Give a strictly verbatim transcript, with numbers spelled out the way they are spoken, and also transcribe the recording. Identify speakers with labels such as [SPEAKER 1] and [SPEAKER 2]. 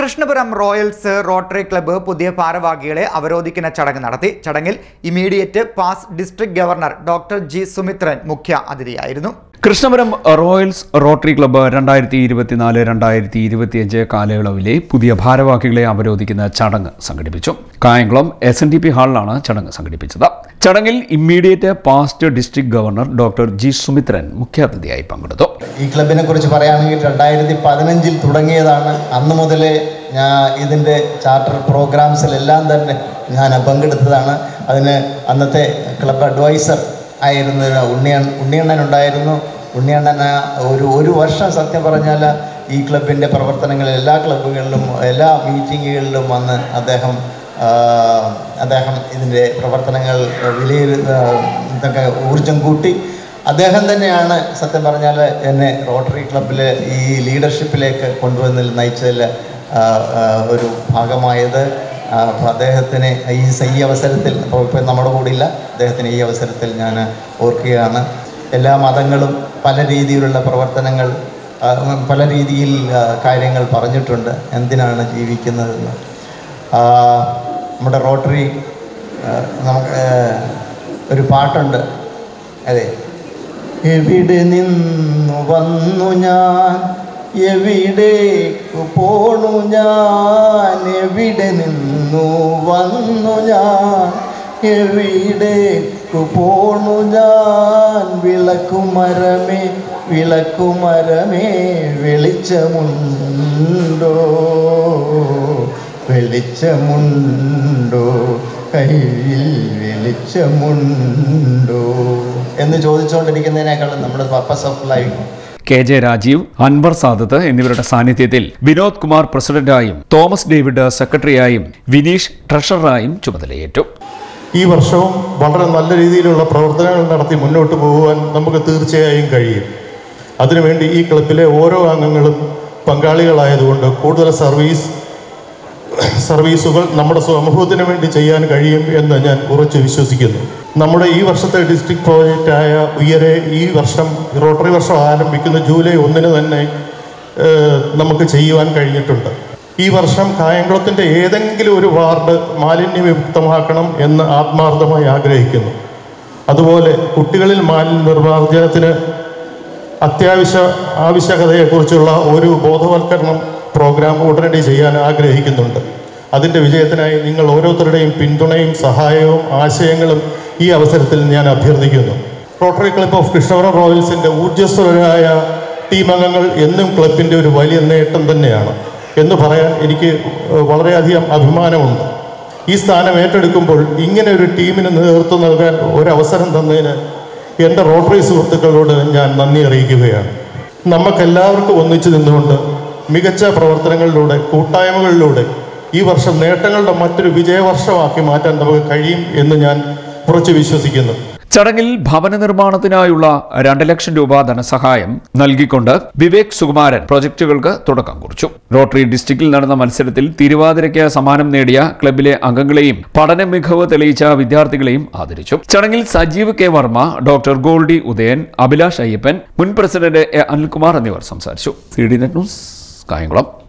[SPEAKER 1] Krishnapuram royals rotary club പുതിയ ഭാരവാഹികളെ അവരോധിക്കുന്ന ചടങ്ങ് നടത്തി. ചടങ്ങിൽ immediate past district governor doctor G Sumithran മുഖ്യ അതിഥിയായിരുന്നു.
[SPEAKER 2] കൃഷ്ണപുരം റോയൽസ് റോട്ടറി ക്ലബ്ബ് രണ്ടായിരത്തി ഇരുപത്തിനാല് രണ്ടായിരത്തി ഇരുപത്തിയഞ്ച് കാലയളവിലെ പുതിയ ഭാരവാഹികളെ അവരോധിക്കുന്ന ചടങ്ങ് സംഘടിപ്പിച്ചു. Kayamkulam S N D P ഹാളിലാണ് ചടങ്ങ് സംഘടിപ്പിച്ചത്. ചടങ്ങിൽ immediate past district governor doctor G Sumithran മുഖ്യാതിഥിയായി പങ്കെടുത്തു.
[SPEAKER 3] ഈ ക്ലബിനെ കുറിച്ച് പറയുകയാണെങ്കിൽ രണ്ടായിരത്തി പതിനഞ്ചിൽ തുടങ്ങിയതാണ്. അന്ന് മുതലേ ഞാൻ ഇതിൻ്റെ ചാർട്ടർ പ്രോഗ്രാംസിലെല്ലാം തന്നെ ഞാൻ പങ്കെടുത്തതാണ്. അതിന് അന്നത്തെ ക്ലബ് അഡ്വൈസർ ആയിരുന്ന ഉണ്ണിയൺ ഉണ്ണിയണ്ണൻ ഉണ്ടായിരുന്നു. ഉണ്ണിയണ്ണൻ ഒരു ഒരു വർഷം സത്യം പറഞ്ഞാൽ ഈ ക്ലബിൻ്റെ പ്രവർത്തനങ്ങൾ എല്ലാ ക്ലബ്ബുകളിലും എല്ലാ മീറ്റിങ്ങുകളിലും വന്ന് അദ്ദേഹം അദ്ദേഹം ഇതിൻ്റെ പ്രവർത്തനങ്ങൾ വിലയിരു ഇതൊക്കെ ഊർജം കൂട്ടി. അദ്ദേഹം തന്നെയാണ് സത്യം പറഞ്ഞാൽ എന്നെ റോട്ടറി ക്ലബ്ബിൽ ഈ ലീഡർഷിപ്പിലേക്ക് കൊണ്ടുവന്നതിൽ നയിച്ചതിൽ ഒരു ഭാഗമായത്. അപ്പോൾ അദ്ദേഹത്തിന് ഈ ഈ അവസരത്തിൽ അപ്പോൾ ഇപ്പോൾ നമ്മുടെ കൂടെ ഇല്ല, അദ്ദേഹത്തിന് ഈ അവസരത്തിൽ ഞാൻ ഓർക്കുകയാണ്. എല്ലാ മതങ്ങളും പല രീതിയിലുള്ള പ്രവർത്തനങ്ങൾ പല രീതിയിൽ കാര്യങ്ങൾ പറഞ്ഞിട്ടുണ്ട്, എന്തിനാണ് ജീവിക്കുന്നതെന്ന്. നമ്മുടെ റോട്ടറി നമുക്ക് ഒരു പാട്ടുണ്ട്, അതെ, എവിടെ നിന്നു വന്നു ഞാൻ, എവിടേക്കു പോണു ഞാൻ, എവിടെ നിന്നു വന്നു ഞാൻ, എവിടേക്കു പോണു ഞാൻ, വിളക്കുമരമേ വിളക്കുമരമേ വെളിച്ചമുണ്ടോ, വെളിച്ചമുണ്ടോ, കയ്യിൽ വെളിച്ചമുണ്ടോ എന്ന് ചോദിച്ചുകൊണ്ടിരിക്കുന്നതിനേക്കാളും നമ്മുടെ purpose of life.
[SPEAKER 2] K J Rajeev, Anwar Sadath എന്നിവരുടെ സാന്നിധ്യത്തിൽ വിനോദ് കുമാർ പ്രസിഡന്റായും തോമസ് ഡേവിഡ് സെക്രട്ടറിയായും വിനീഷ് ട്രഷററായും ചുമതലയേറ്റു.
[SPEAKER 4] ഈ വർഷവും വളരെ നല്ല രീതിയിലുള്ള പ്രവർത്തനങ്ങൾ നടത്തി മുന്നോട്ട് പോകുവാൻ നമുക്ക് തീർച്ചയായും കഴിയും. അതിനുവേണ്ടി ഈ ക്ലബിലെ ഓരോ അംഗങ്ങളും പങ്കാളികളായതുകൊണ്ട് കൂടുതൽ സർവീസ് സർവീസുകൾ നമ്മുടെ സമൂഹത്തിന് വേണ്ടി ചെയ്യാൻ കഴിയും എന്ന് ഞാൻ ഉറച്ചു വിശ്വസിക്കുന്നു. നമ്മുടെ ഈ വർഷത്തെ ഡിസ്ട്രിക്ട് പ്രോജക്റ്റായ ഉയരെ ഈ വർഷം റോട്ടറി വർഷം ആരംഭിക്കുന്ന ജൂലൈ ഒന്നിന് തന്നെ നമുക്ക് ചെയ്യുവാൻ കഴിഞ്ഞിട്ടുണ്ട്. ഈ വർഷം കായംകുളത്തിൻ്റെ ഏതെങ്കിലും ഒരു വാർഡ് മാലിന്യവിമുക്തമാക്കണം എന്ന് ആത്മാർത്ഥമായി ആഗ്രഹിക്കുന്നു. അതുപോലെ കുട്ടികളിൽ മാലിന്യ നിർമ്മാർജ്ജനത്തിന് അത്യാവശ്യ ആവശ്യകതയെക്കുറിച്ചുള്ള ഒരു ബോധവൽക്കരണം പ്രോഗ്രാം ഉടനടി ചെയ്യാൻ ആഗ്രഹിക്കുന്നുണ്ട്. അതിൻ്റെ വിജയത്തിനായി നിങ്ങൾ ഓരോരുത്തരുടെയും പിന്തുണയും സഹായവും ആശയങ്ങളും ഈ അവസരത്തിൽ ഞാൻ അഭ്യർത്ഥിക്കുന്നു. റോട്ടറി ക്ലബ്ബ് ഓഫ് കൃഷ്ണപുരം റോയൽസിൻ്റെ ഊർജ്ജസ്വലരായ ടീം അംഗങ്ങൾ എന്നും ക്ലബിൻ്റെ ഒരു വലിയ നേട്ടം തന്നെയാണ് എന്ന് പറയാൻ എനിക്ക് വളരെയധികം അഭിമാനമുണ്ട്. ഈ സ്ഥാനം ഏറ്റെടുക്കുമ്പോൾ ഇങ്ങനെ ഒരു ടീമിന് നേതൃത്വം നൽകാൻ ഒരവസരം തന്നതിന് എൻ്റെ റോട്ടറി സുഹൃത്തുക്കളോട് ഞാൻ നന്ദി അറിയിക്കുകയാണ്. നമുക്കെല്ലാവർക്കും ഒന്നിച്ചു നിന്നുകൊണ്ട് മികച്ച പ്രവർത്തനങ്ങളിലൂടെ കൂട്ടായ്മകളിലൂടെ ഈ വർഷം നേട്ടങ്ങളുടെ മറ്റൊരു വിജയവർഷമാക്കി മാറ്റാൻ നമുക്ക് കഴിയും എന്ന് ഞാൻ ഉറച്ചു വിശ്വസിക്കുന്നു.
[SPEAKER 2] ചടങ്ങിൽ ഭവന നിർമ്മാണത്തിനായുള്ള രണ്ട് ലക്ഷം രൂപ ധനസഹായം നൽകിക്കൊണ്ട് വിവേക് സുകുമാരൻ പ്രോജക്റ്റുകൾക്ക് തുടക്കം കുറിച്ചു. റോട്ടറി ഡിസ്ട്രിക്റ്റിൽ നടന്ന മത്സരത്തിൽ തിരുവാതിരയ്ക്ക് സമ്മാനം നേടിയ ക്ലബിലെ അംഗങ്ങളെയും പഠന മികവ് തെളിയിച്ച വിദ്യാർത്ഥികളെയും ആദരിച്ചു. ചടങ്ങിൽ സജീവ് കെ വർമ്മ, ഡോക്ടർ ഗോൾഡി ഉദയൻ, അഭിലാഷ് അയ്യപ്പൻ, മുൻ പ്രസിഡന്റ് എ അനിൽകുമാർ എന്നിവർ സംസാരിച്ചു. C D net news Kayamkulam.